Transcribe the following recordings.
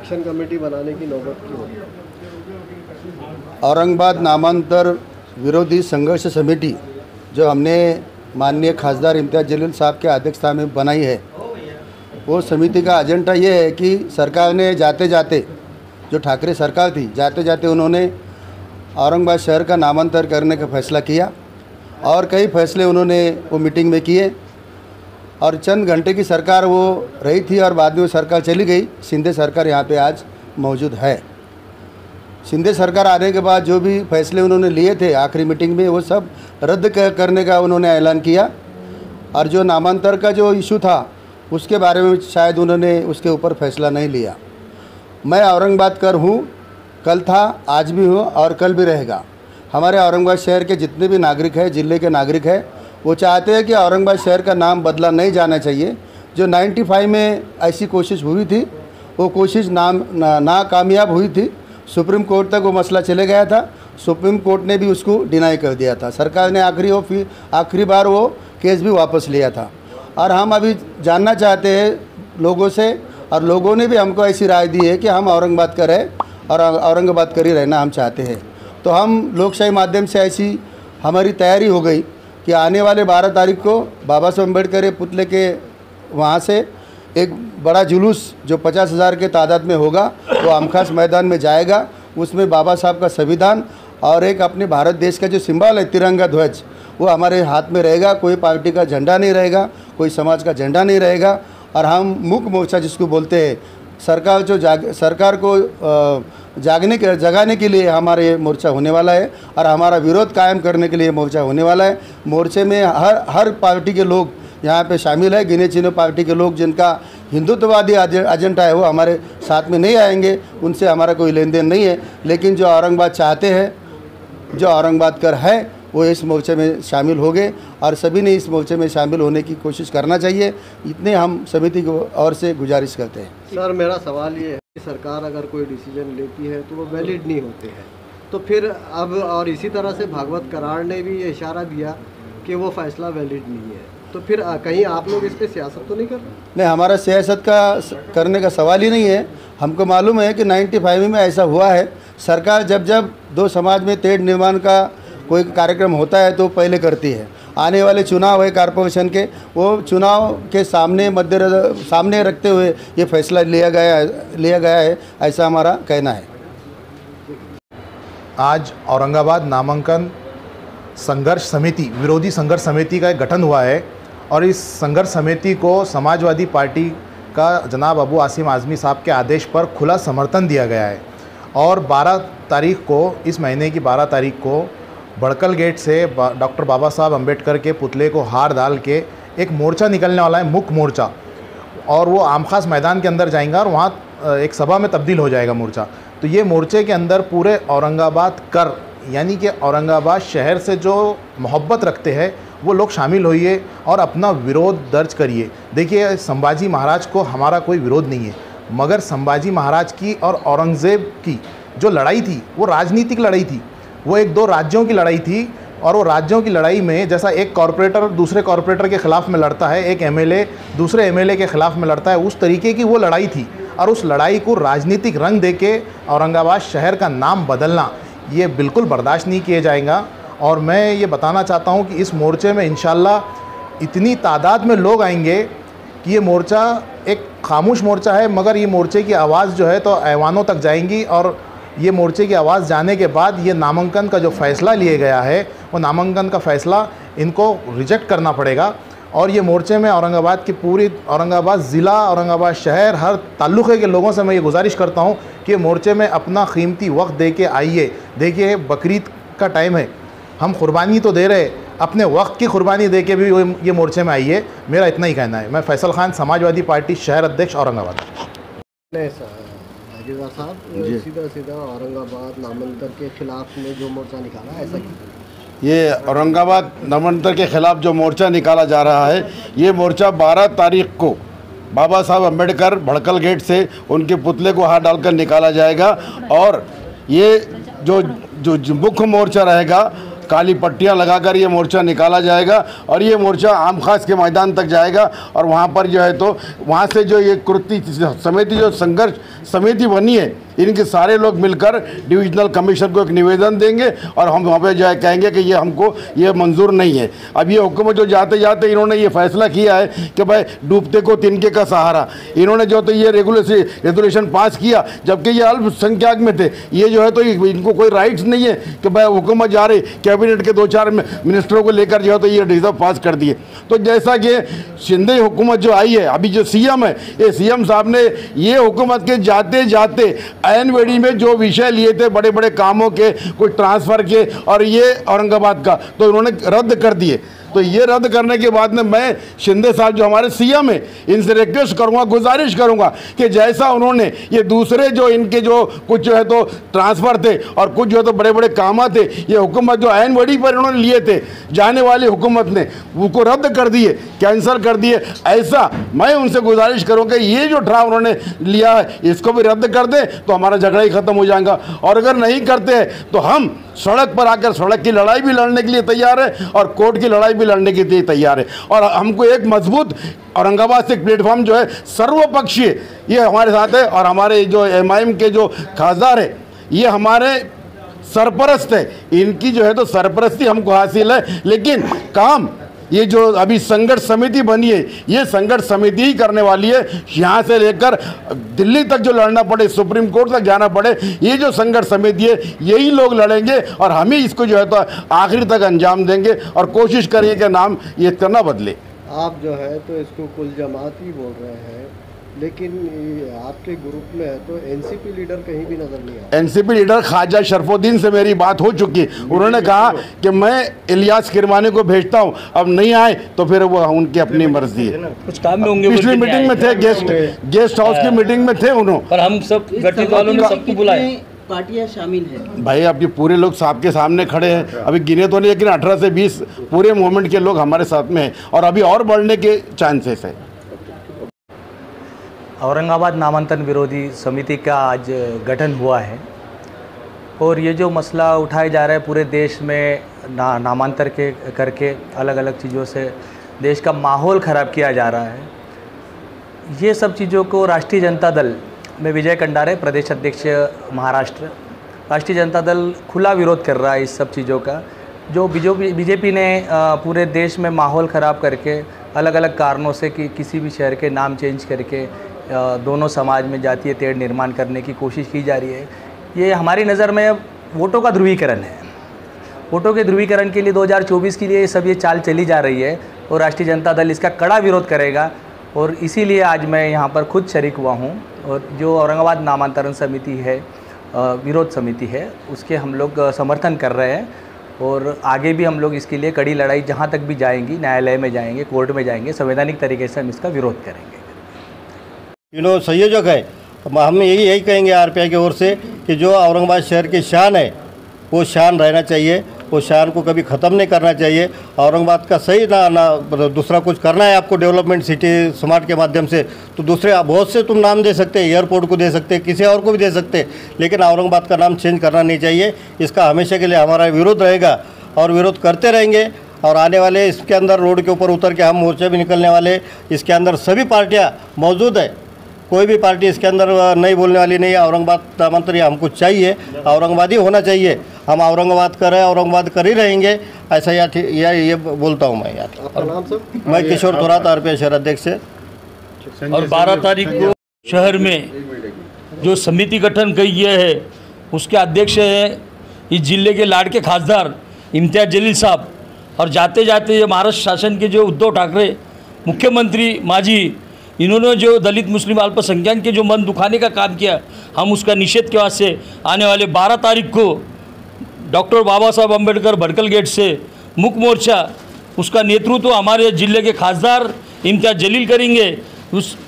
Action committee बनाने की नौबत क्यों? औरंगाबाद नामांतर विरोधी संघर्ष समिति जो हमने माननीय खासदार इम्तियाज़ जलील साहब के अध्यक्षता में बनाई है, वो समिति का एजेंडा ये है कि सरकार ने जाते जाते, जो ठाकरे सरकार थी, जाते जाते उन्होंने औरंगाबाद शहर का नामांतर करने का फैसला किया और कई फैसले उन्होंने वो मीटिंग में किए और चंद घंटे की सरकार वो रही थी और बाद में वो सरकार चली गई। शिंदे सरकार यहाँ पे आज मौजूद है। शिंदे सरकार आने के बाद जो भी फैसले उन्होंने लिए थे आखिरी मीटिंग में, वो सब रद्द करने का उन्होंने ऐलान किया और जो नामांतर का जो इशू था उसके बारे में शायद उन्होंने उसके ऊपर फैसला नहीं लिया। मैं औरंगाबाद कर हूँ, कल था, आज भी हूँ और कल भी रहेगा। हमारे औरंगाबाद शहर के जितने भी नागरिक हैं, जिले के नागरिक हैं, वो चाहते हैं कि औरंगाबाद शहर का नाम बदला नहीं जाना चाहिए। जो 95 में ऐसी कोशिश हुई थी, वो कोशिश नाकामयाब हुई थी। सुप्रीम कोर्ट तक वो मसला चले गया था, सुप्रीम कोर्ट ने भी उसको डिनाई कर दिया था। सरकार ने आखिरी बार वो केस भी वापस लिया था और हम अभी जानना चाहते हैं लोगों से, और लोगों ने भी हमको ऐसी राय दी है कि हम औरंगाबाद का रहे और औरंगाबाद कर ही रहना हम चाहते हैं। तो हम लोकशाही माध्यम से ऐसी हमारी तैयारी हो गई कि आने वाले 12 तारीख को बाबा साहब अम्बेडकर के पुतले के वहाँ से एक बड़ा जुलूस जो 50,000 के तादाद में होगा, वो आमखास मैदान में जाएगा। उसमें बाबा साहब का संविधान और एक अपने भारत देश का जो सिंबल है तिरंगा ध्वज, वो हमारे हाथ में रहेगा। कोई पार्टी का झंडा नहीं रहेगा, कोई समाज का झंडा नहीं रहेगा। और हम मुख्य मोर्चा जिसको बोलते हैं, सरकार को जगाने के लिए हमारे मोर्चा होने वाला है और हमारा विरोध कायम करने के लिए मोर्चा होने वाला है। मोर्चे में हर पार्टी के लोग यहाँ पे शामिल है। गिने चुने पार्टी के लोग जिनका हिंदुत्ववादी एजेंडा है वो हमारे साथ में नहीं आएंगे, उनसे हमारा कोई लेन देन नहीं है। लेकिन जो औरंगाबाद चाहते हैं, जो औरंगाबाद कर है, वो इस मोर्चे में शामिल हो गए और सभी ने इस मोर्चे में शामिल होने की कोशिश करना चाहिए। इतने हम समिति को और से गुजारिश करते हैं। सर, मेरा सवाल ये है कि सरकार अगर कोई डिसीजन लेती है तो वो वैलिड नहीं होते हैं, तो फिर अब और इसी तरह से भागवत करार ने भी ये इशारा दिया कि वो फैसला वैलिड नहीं है, तो फिर कहीं आप लोग इस पर सियासत तो नहीं कर रहे? नहीं, हमारा सियासत का करने का सवाल ही नहीं है। हमको मालूम है कि 95 में ऐसा हुआ है। सरकार जब दो समाज में तेढ़ निर्माण का कोई कार्यक्रम होता है तो पहले करती है। आने वाले चुनाव है कॉरपोरेशन के, वो चुनाव के सामने रखते हुए ये फैसला लिया गया है, ऐसा हमारा कहना है। आज औरंगाबाद नामांकन संघर्ष समिति, विरोधी संघर्ष समिति का एक गठन हुआ है और इस संघर्ष समिति को समाजवादी पार्टी का जनाब अबू आसिम आज़मी साहब के आदेश पर खुला समर्थन दिया गया है। और 12 तारीख को, इस महीने की 12 तारीख को बड़कल गेट से डॉक्टर बाबा साहब अम्बेडकर के पुतले को हार डाल के एक मोर्चा निकलने वाला है, मुख्य मोर्चा, और वो आमखास मैदान के अंदर जाएंगा और वहाँ एक सभा में तब्दील हो जाएगा मोर्चा। तो ये मोर्चे के अंदर पूरे औरंगाबाद कर, यानी कि औरंगाबाद शहर से जो मोहब्बत रखते हैं वो लोग शामिल होइए और अपना विरोध दर्ज करिए। देखिए, संभाजी महाराज को हमारा कोई विरोध नहीं है, मगर संभाजी महाराज की और औरंगज़ेब की जो लड़ाई थी वो राजनीतिक लड़ाई थी। वो एक दो राज्यों की लड़ाई थी और वो राज्यों की लड़ाई में जैसा एक कॉरपोरेटर दूसरे कॉरपोरेटर के ख़िलाफ़ में लड़ता है, एक एमएलए दूसरे एमएलए के ख़िलाफ़ में लड़ता है, उस तरीके की वो लड़ाई थी। और उस लड़ाई को राजनीतिक रंग देके औरंगाबाद शहर का नाम बदलना, ये बिल्कुल बर्दाश्त नहीं किया जाएगा। और मैं ये बताना चाहता हूँ कि इस मोर्चे में इंशाल्लाह इतनी तादाद में लोग आएंगे कि ये मोर्चा एक खामोश मोर्चा है, मगर ये मोर्चे की आवाज़ जो है तो ऐवानों तक जाएंगी और ये मोर्चे की आवाज़ जाने के बाद ये नामांकन का जो फ़ैसला लिया गया है, वो नामांकन का फ़ैसला इनको रिजेक्ट करना पड़ेगा। और ये मोर्चे में औरंगाबाद की पूरी औरंगाबाद ज़िला, औरंगाबाद शहर, हर ताल्लुक़े के लोगों से मैं ये गुजारिश करता हूँ कि मोर्चे में अपना कीमती वक्त दे के आइए। देखिए, बकरीद का टाइम है, हम कुर्बानी तो दे रहे, अपने वक्त की कुर्बानी दे के भी ये मोर्चे में आइए। मेरा इतना ही कहना है। मैं फैसल खान, समाजवादी पार्टी शहर अध्यक्ष, औरंगाबाद। नहीं सर, साहब सीधा औरंगाबाद नामांतर के खिलाफ में जो मोर्चा निकाला, ऐसा क्यों? ये औरंगाबाद नामांतर के ख़िलाफ़ जो मोर्चा निकाला जा रहा है, ये मोर्चा 12 तारीख को बाबा साहब अम्बेडकर भड़कल गेट से उनके पुतले को हाथ डालकर निकाला जाएगा। और ये जो मुख्य मोर्चा रहेगा काली पट्टियां लगाकर ये मोर्चा निकाला जाएगा और ये मोर्चा आम खास के मैदान तक जाएगा। और वहाँ पर जो है तो वहाँ से जो ये कृति समिति, जो संघर्ष समिति बनी है, इनके सारे लोग मिलकर डिविजनल कमिश्नर को एक निवेदन देंगे और हम वहाँ पे जो है कहेंगे कि ये हमको ये मंजूर नहीं है। अब ये हुकूमत जो जाते जाते इन्होंने ये फैसला किया है कि भाई डूबते को तिनके का सहारा, इन्होंने जो तो ये रेगुलेशन पास किया, जबकि ये अल्पसंख्यक में थे। ये जो है तो इनको कोई राइट्स नहीं है कि भाई हुकूमत जा रही, कैबिनेट के 2-4 मिनिस्टरों को लेकर जो है तो ये रिजर्व पास कर दिए। तो जैसा कि शिंदे हुकूमत जो आई है, अभी जो सीएम है, ये सीएम साहब ने ये हुकूमत के जाते जाते ऐन में जो विषय लिए थे बड़े बड़े कामों के, कुछ ट्रांसफ़र के और ये औरंगाबाद का, तो इन्होंने रद्द कर दिए। तो ये रद्द करने के बाद में मैं शिंदे साहब जो हमारे सीएम हैं, इनसे रिक्वेस्ट करूंगा, गुजारिश करूंगा कि जैसा उन्होंने ये दूसरे जो इनके जो कुछ जो है तो ट्रांसफ़र थे और कुछ जो है तो बड़े बड़े काम थे, ये हुकूमत जो ऐन बड़ी पर इन्होंने लिए थे, जाने वाली हुकूमत ने उनको रद्द कर दिए, कैंसिल कर दिए। ऐसा मैं उनसे गुजारिश करूँगा कि ये जो ड्राफ्ट उन्होंने लिया है इसको भी रद्द कर दें, तो हमारा झगड़ा ही ख़त्म हो जाएगा। और अगर नहीं करते हैं तो हम सड़क पर आकर सड़क की लड़ाई भी लड़ने के लिए तैयार है और कोर्ट की लड़ाई भी लड़ने के लिए तैयार है। और हमको एक मजबूत औरंगाबाद से एक प्लेटफॉर्म जो है सर्वपक्षीय, ये हमारे साथ है। और हमारे जो एमआईएम के जो खासदार है, ये हमारे सरपरस्त है, इनकी जो है तो सरपरस्ती हमको हासिल है। लेकिन काम ये जो अभी संघर्ष समिति बनी है, ये संघर्ष समिति ही करने वाली है। यहाँ से लेकर दिल्ली तक जो लड़ना पड़े, सुप्रीम कोर्ट तक जाना पड़े, ये जो संघर्ष समिति है यही लोग लड़ेंगे और हम ही इसको जो है तो आखिर तक अंजाम देंगे और कोशिश करेंगे कि नाम ये करना बदले। आप जो है तो इसको कुल जमात ही बोल रहे हैं, लेकिन आपके ग्रुप में है तो एनसीपी लीडर कहीं भी नजर नहीं आता। एनसीपी लीडर ख्वाजा शरफुद्दीन से मेरी बात हो चुकी है, उन्होंने कहा कि मैं इलियास किरमानी को भेजता हूं, अब नहीं आए तो फिर वो उनकी अपनी मर्जी है। कुछ काम में होंगे, पिछली मीटिंग में थे, गेस्ट हाउस की मीटिंग में थे उन्होंने, पर हम सब गठित वालों ने सबको बुलाया। पार्टियां शामिल है भाई, अब ये पूरे लोग आपके सामने खड़े हैं, अभी गिने तो नहीं, लेकिन 18 से 20 पूरे मूवमेंट के लोग हमारे साथ में हैं और अभी और बढ़ने के चांसेस है। औरंगाबाद नामांकन विरोधी समिति का आज गठन हुआ है और ये जो मसला उठाया जा रहा है पूरे देश में नामांतर के करके अलग अलग चीज़ों से देश का माहौल ख़राब किया जा रहा है, ये सब चीज़ों को राष्ट्रीय जनता दल में विजय कंडारे प्रदेश अध्यक्ष महाराष्ट्र, राष्ट्रीय जनता दल खुला विरोध कर रहा है इस सब चीज़ों का। जो बीजेपी ने पूरे देश में माहौल ख़राब करके अलग अलग कारणों से कि किसी भी शहर के नाम चेंज करके दोनों समाज में जातीय तेढ़ निर्माण करने की कोशिश की जा रही है, ये हमारी नज़र में वोटों का ध्रुवीकरण है। वोटों के ध्रुवीकरण के लिए 2024 के लिए सब ये चाल चली जा रही है और राष्ट्रीय जनता दल इसका कड़ा विरोध करेगा। और इसीलिए आज मैं यहाँ पर खुद शरीक हुआ हूँ और जो औरंगाबाद नामांतरण समिति है, विरोध समिति है, उसके हम लोग समर्थन कर रहे हैं और आगे भी हम लोग इसके लिए कड़ी लड़ाई जहाँ तक भी जाएंगी, न्यायालय में जाएंगे, कोर्ट में जाएंगे, संवैधानिक तरीके से हम इसका विरोध करेंगे। संयोजक है, हम यही कहेंगे आरपीआई की ओर से कि जो औरंगाबाद शहर की शान है वो शान रहना चाहिए, वो शान को कभी ख़त्म नहीं करना चाहिए। औरंगाबाद का सही ना दूसरा कुछ करना है आपको डेवलपमेंट सिटी स्मार्ट के माध्यम से, तो दूसरे बहुत से तुम नाम दे सकते हैं, एयरपोर्ट को दे सकते हैं, किसी और को भी दे सकते हैं, लेकिन औरंगाबाद का नाम चेंज करना नहीं चाहिए। इसका हमेशा के लिए हमारा विरोध रहेगा और विरोध करते रहेंगे। और आने वाले इसके अंदर रोड के ऊपर उतर के हम मोर्चे भी निकलने वाले, इसके अंदर सभी पार्टियाँ मौजूद है, कोई भी पार्टी इसके अंदर नहीं बोलने वाली नहीं है। औरंगाबाद नामांतर हमको चाहिए, औरंगाबादी होना चाहिए, हम औरंगाबाद कर रहे हैं, औरंगाबाद कर ही रहेंगे, ऐसा ये बोलता हूँ मैं यार। मैं किशोर थोरात आरपीआई शहर अध्यक्ष है। और 12 तारीख को शहर में जो समिति गठन की है उसके अध्यक्ष हैं इस जिले के लाड़ के खासदार इम्तियाज जलील साहब। और जाते जाते ये महाराष्ट्र शासन के जो उद्धव ठाकरे मुख्यमंत्री माजी, इन्होंने जो दलित मुस्लिम अल्पसंख्यक के जो मन दुखाने का काम किया, हम उसका निषेध के वास्ते आने वाले 12 तारीख को डॉक्टर बाबा साहब अम्बेडकर भटकल गेट से मुख्य मोर्चा, उसका नेतृत्व हमारे जिले के खासदार इम्तियाज जलील करेंगे। उस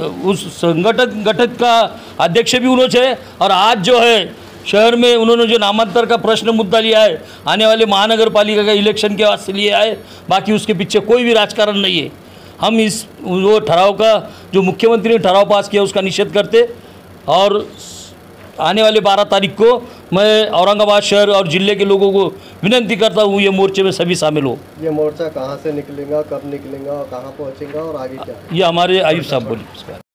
गठन का अध्यक्ष भी उन्होंने है। और आज जो है शहर में उन्होंने जो नामांतर का प्रश्न मुद्दा लिया है, आने वाले महानगर पालिका का इलेक्शन के वास्ते लिया है, बाकी उसके पीछे कोई भी राजकारण नहीं है। हम इस वो ठराव का जो मुख्यमंत्री ने ठराव पास किया उसका निषेध करते और आने वाले 12 तारीख को मैं औरंगाबाद शहर और ज़िले के लोगों को विनंती करता हूँ ये मोर्चे में सभी शामिल हो। ये मोर्चा कहाँ से निकलेगा, कब निकलेगा और कहाँ पहुँचेगा और आगे क्या? ये हमारे आयुष साहब बोलिए।